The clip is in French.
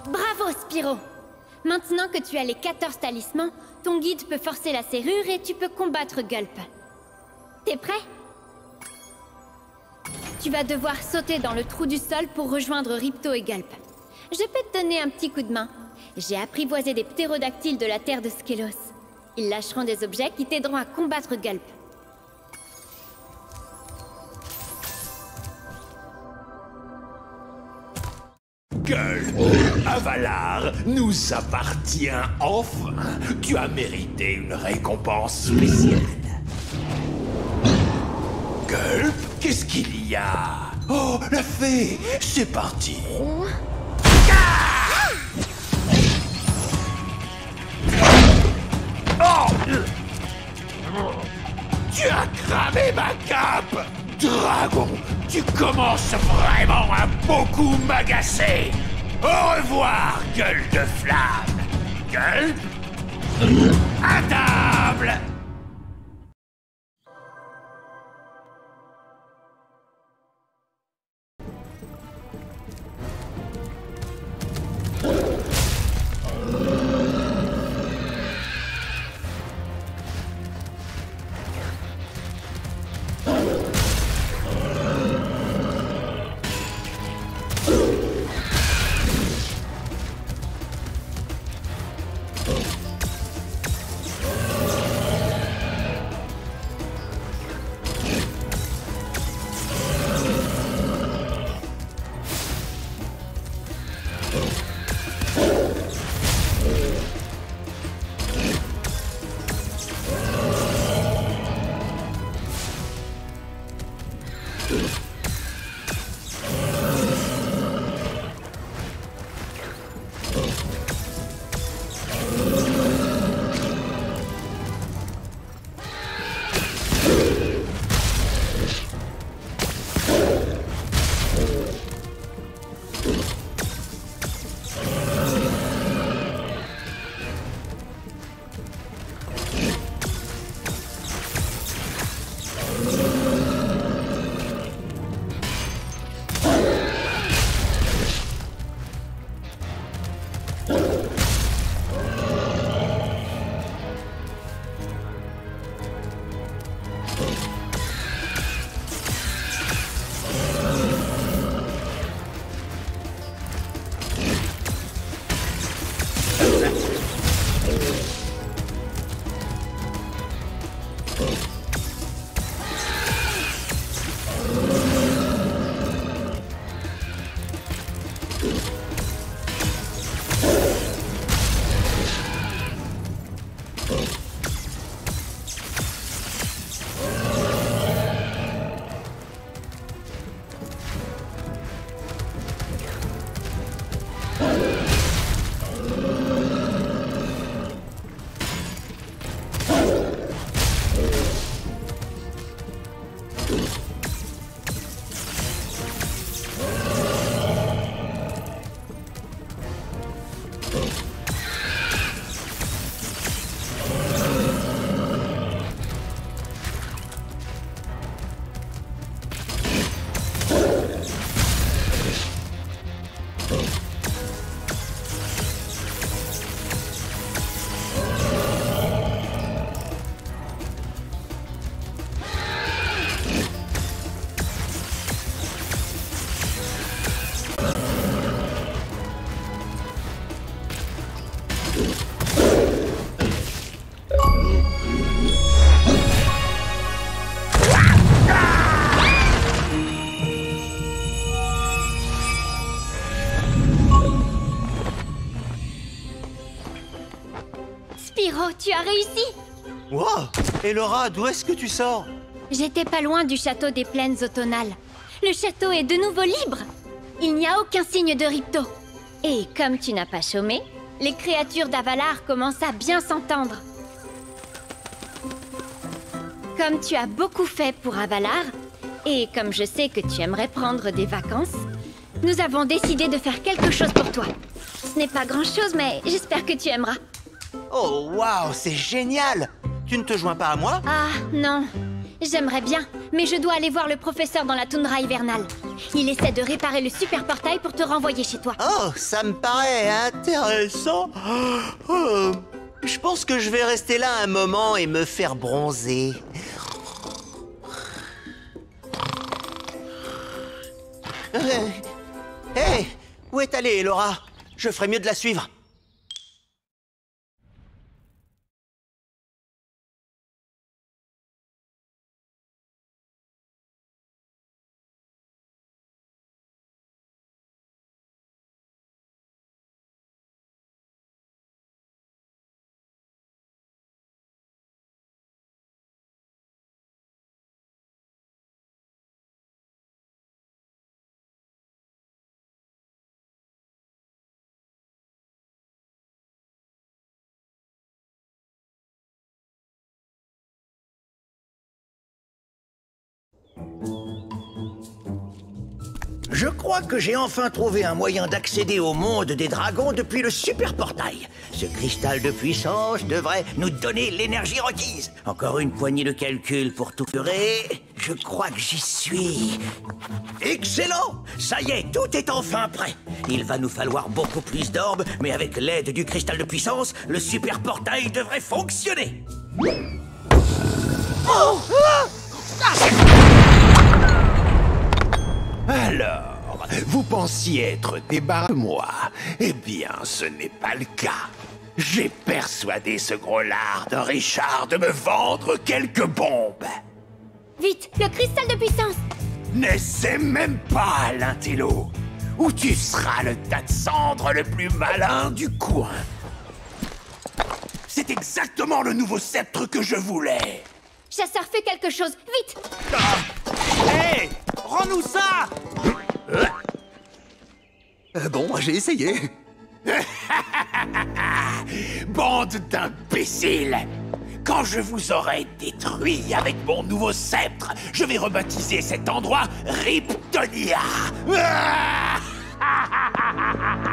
Bravo, Spyro! Maintenant que tu as les 14 talismans, ton guide peut forcer la serrure et tu peux combattre Gulp. T'es prêt? Tu vas devoir sauter dans le trou du sol pour rejoindre Ripto et Gulp. Je peux te donner un petit coup de main. J'ai apprivoisé des ptérodactyles de la terre de Skelos. Ils lâcheront des objets qui t'aideront à combattre Gulp. Gulp, Avalar nous appartient enfin. Tu as mérité une récompense spéciale. Gulp, qu'est-ce qu'il y a? Oh, la fée, c'est parti. Ah! Oh! Tu as cramé ma cape! Dragon, tu commences vraiment à beaucoup m'agacer! Au revoir, gueule de flamme! Gueule? À table! Spyro, tu as réussi! Wow! Et Laura, d'où est-ce que tu sors? J'étais pas loin du château des plaines automnales. Le château est de nouveau libre! Il n'y a aucun signe de Ripto. Et comme tu n'as pas chômé, les créatures d'Avalar commencent à bien s'entendre. Comme tu as beaucoup fait pour Avalar, et comme je sais que tu aimerais prendre des vacances, nous avons décidé de faire quelque chose pour toi. Ce n'est pas grand-chose, mais j'espère que tu aimeras. Oh, waouh, c'est génial! Tu ne te joins pas à moi? Ah, non. J'aimerais bien, mais je dois aller voir le professeur dans la toundra hivernale. Il essaie de réparer le super portail pour te renvoyer chez toi. Oh, ça me paraît intéressant. Oh, je pense que je vais rester là un moment et me faire bronzer. Hé, où est allée, Laura? Je ferais mieux de la suivre. Je crois que j'ai enfin trouvé un moyen d'accéder au monde des dragons depuis le super portail. Ce cristal de puissance devrait nous donner l'énergie requise. Encore une poignée de calculs pour tout furer. Je crois que j'y suis. Excellent! Ça y est, tout est enfin prêt. Il va nous falloir beaucoup plus d'orbes, mais avec l'aide du cristal de puissance, le super portail devrait fonctionner. Oh! Alors, vous pensiez être débarrassé de moi? Eh bien, ce n'est pas le cas. J'ai persuadé ce gros lard de Richard de me vendre quelques bombes. Vite, le cristal de puissance! N'essaie même pas, l'intello, ou tu seras le tas de cendres le plus malin du coin. C'est exactement le nouveau sceptre que je voulais. Chasseur, fais quelque chose, vite! Hé, rends-nous ça! Bon, j'ai essayé. Bande d'imbéciles! Quand je vous aurai détruit avec mon nouveau sceptre, je vais rebaptiser cet endroit Riptonia!